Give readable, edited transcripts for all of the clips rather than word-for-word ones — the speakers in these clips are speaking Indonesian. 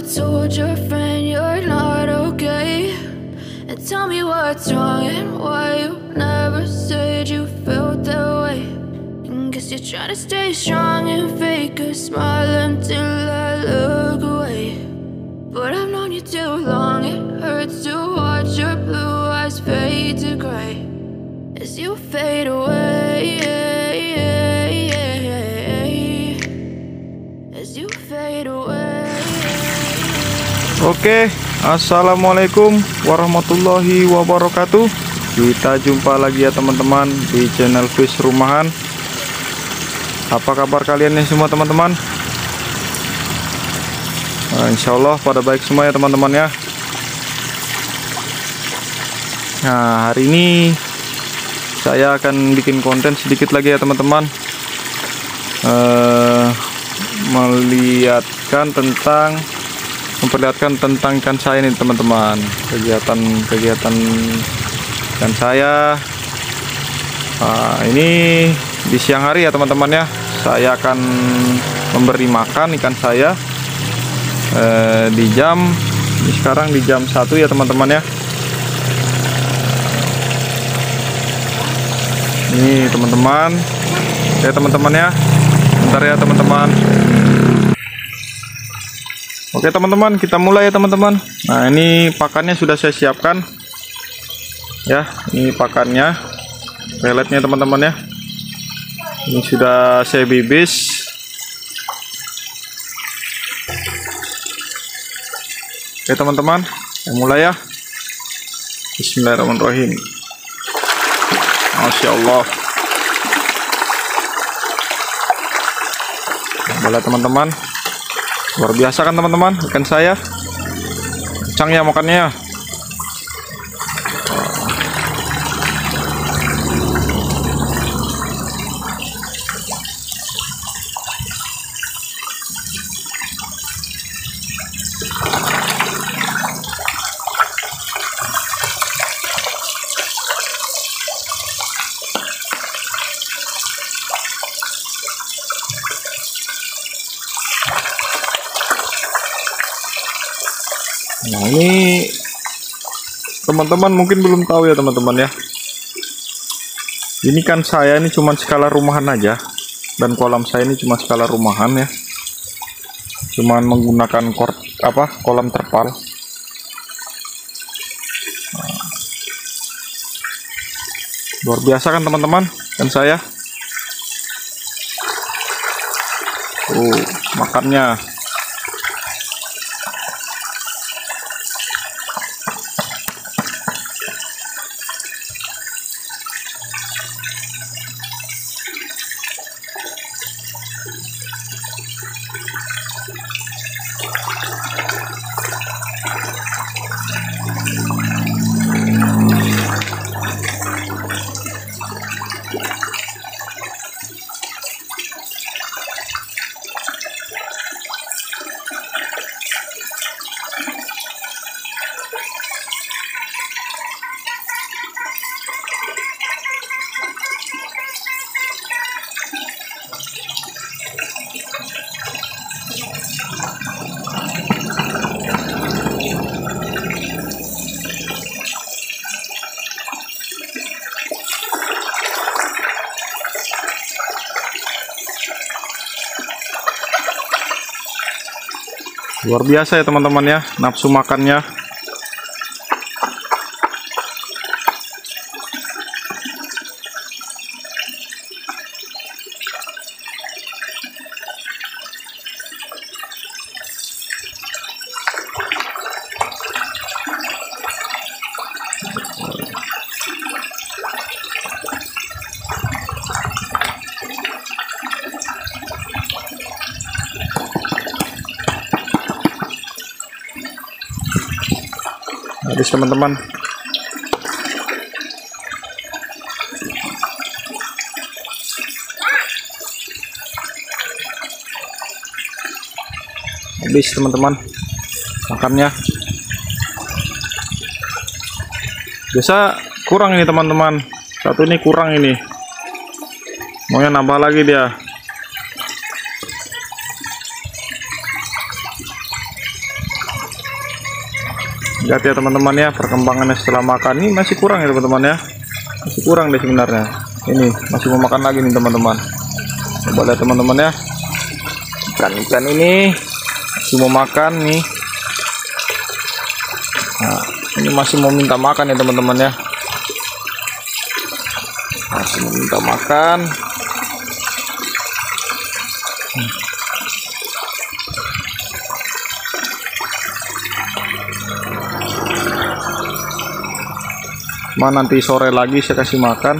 told your friend you're not okay? And tell me what's wrong and why you never said you felt that way. And guess you're trying to stay strong and fake a smile until I look away. But I've known you too long, it hurts to watch your blue eyes fade to gray as you fade away, as you fade away. Oke, assalamualaikum warahmatullahi wabarakatuh. Kita jumpa lagi ya teman-teman di channel Fish Rumahan. Apa kabar kalian nih semua teman-teman? Insya Allah pada baik semua ya teman-teman ya. Nah, hari ini saya akan bikin konten sedikit lagi ya teman-teman, memperlihatkan tentang ikan saya nih teman-teman, kegiatan ikan saya. Ini di siang hari ya teman-teman ya, saya akan memberi makan ikan saya sekarang di jam 1 ya teman-teman ya. Ini teman-teman ya, bentar ya teman-teman. Oke teman-teman, kita mulai ya teman-teman. Nah, ini pakannya sudah saya siapkan ya, ini pakannya, peletnya teman-teman ya. Ini sudah saya bibis. Oke teman-teman, kita mulai ya. Bismillahirrahmanirrahim. Masya Allah. Boleh teman-teman, luar biasa kan teman-teman ikan saya, kencang ya makannya ya. Nah, ini teman-teman mungkin belum tahu ya teman-teman ya. Ini kan saya ini cuma skala rumahan aja, dan kolam saya ini cuma skala rumahan ya. Cuman menggunakan kolam terpal. Nah, luar biasa kan teman-teman kan saya. Makannya. Luar biasa ya teman-teman ya, nafsu makannya. Habis teman-teman. Habis teman-teman makannya. Biasa kurang ini teman-teman, satu ini kurang ini, maunya nambah lagi dia. Lihat ya teman-teman ya, perkembangannya setelah makan ini masih kurang ya teman-teman ya, masih kurang deh sebenarnya. Ini masih mau makan lagi nih teman-teman. Coba lihat teman-teman ya, ikan ini masih mau makan nih. Nah, ini masih mau minta makan ya teman-teman ya, masih mau minta makan. Nanti sore lagi saya kasih makan.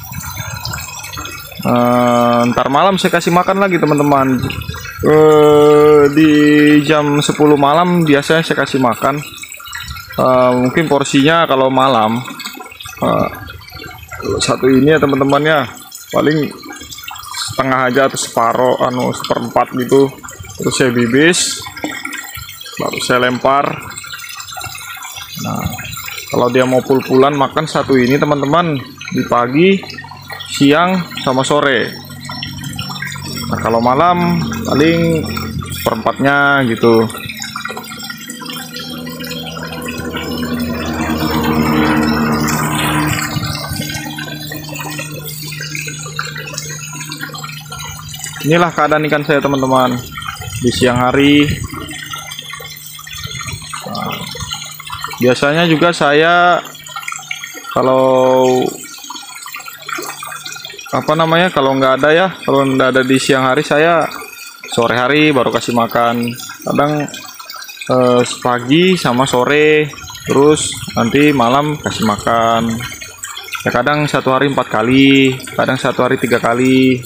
Ntar malam saya kasih makan lagi teman-teman. Di jam 10 malam biasanya saya kasih makan. Mungkin porsinya kalau malam satu ini ya teman-teman ya, paling setengah aja atau separuh, seperempat gitu. Terus saya bibis, baru saya lempar. Nah, kalau dia mau pul-pulan makan satu ini teman-teman di pagi, siang, sama sore. Nah, kalau malam paling seperempatnya gitu. Inilah keadaan ikan saya teman-teman di siang hari. Nah, biasanya juga saya kalau kalau nggak ada ya, kalau nggak ada di siang hari, saya sore hari baru kasih makan. Kadang pagi sama sore, terus nanti malam kasih makan. Ya kadang satu hari 4 kali, kadang satu hari 3 kali.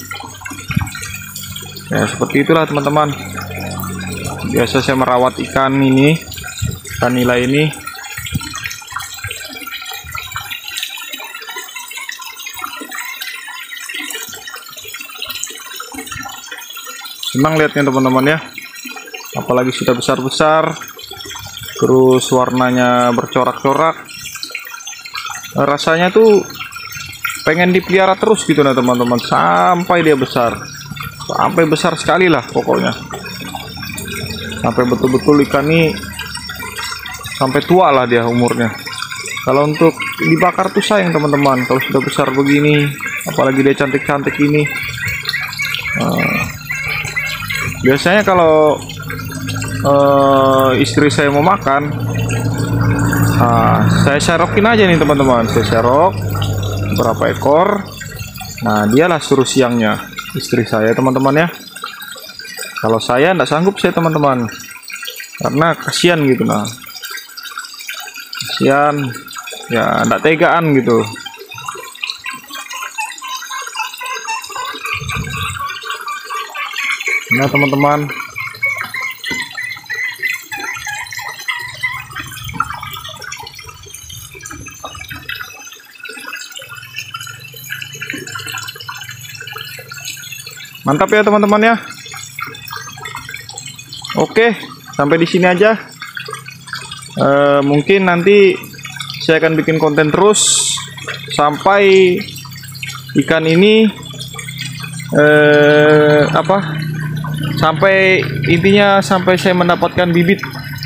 Ya seperti itulah teman-teman. Biasa saya merawat ikan ini, ikan nila ini. Senang lihatnya teman-teman ya, apalagi sudah besar-besar, terus warnanya bercorak-corak. Rasanya tuh pengen dipelihara terus gitu nah teman-teman, sampai dia besar. Sampai besar sekali lah pokoknya, sampai betul-betul ikan ini sampai tua lah dia umurnya. Kalau untuk dibakar tuh sayang teman-teman, kalau sudah besar begini, apalagi dia cantik-cantik ini. Biasanya kalau istri saya mau makan, saya serokin aja nih teman-teman, saya serok berapa ekor. Nah dialah suruh siangnya istri saya teman-teman ya. Kalau saya enggak sanggup saya teman-teman, karena kasihan gitu. Nah kasihan ya, enggak tegaan gitu. Nah teman-teman, mantap ya teman-teman ya. Oke, sampai di sini aja. Mungkin nanti saya akan bikin konten terus sampai ikan ini sampai intinya sampai saya mendapatkan bibit.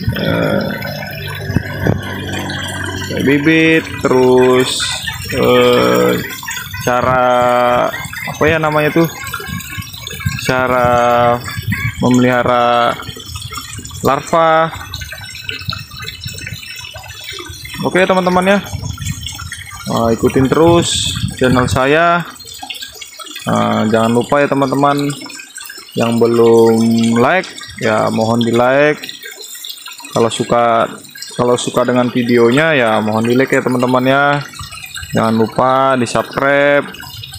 Bibit terus cara apa ya namanya tuh, cara memelihara larva. Oke teman-teman ya, ikutin terus channel saya. Jangan lupa ya teman-teman, yang belum like ya mohon di like. Kalau suka dengan videonya ya mohon di like ya teman-teman ya. Jangan lupa di subscribe.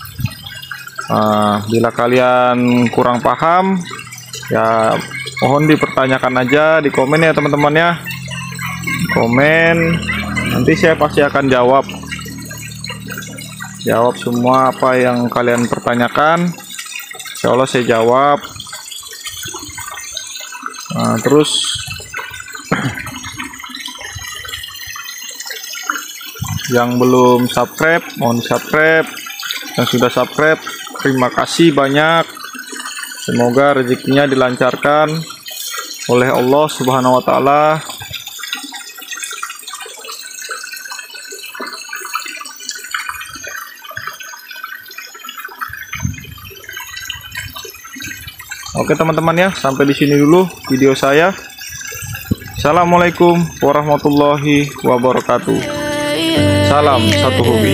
Bila kalian kurang paham ya mohon dipertanyakan aja di komen ya teman-teman ya. Komen, nanti saya pasti akan jawab semua apa yang kalian pertanyakan. Insya Allah saya jawab. Terus yang belum subscribe mohon subscribe, yang sudah subscribe terima kasih banyak. Semoga rezekinya dilancarkan oleh Allah Subhanahu wa Ta'ala. Oke teman-teman ya, sampai di sini dulu video saya. Assalamualaikum warahmatullahi wabarakatuh. Salam satu hobi.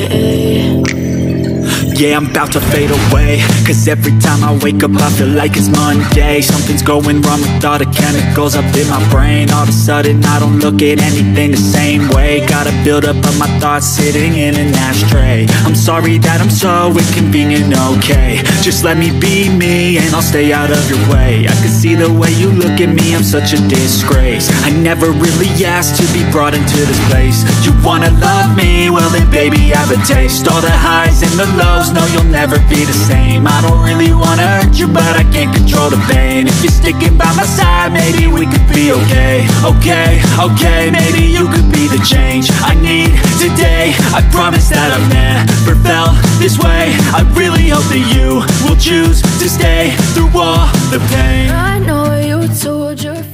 Yeah, I'm about to fade away, cause every time I wake up I feel like it's Monday. Something's going wrong with all the chemicals up in my brain. All of a sudden I don't look at anything the same way. Gotta build up of my thoughts sitting in an ashtray. I'm sorry that I'm so inconvenient, okay. Just let me be me and I'll stay out of your way. I can see the way you look at me, I'm such a disgrace. I never really asked to be brought into this place. You wanna love me? Well then baby I have a taste. All the highs and the lows, no, you'll never be the same. I don't really wanna hurt you, but I can't control the pain. If you're sticking by my side, maybe we could be okay. Okay, maybe you could be the change I need today. I promise that I've never felt this way. I really hope that you will choose to stay through all the pain. I know you told your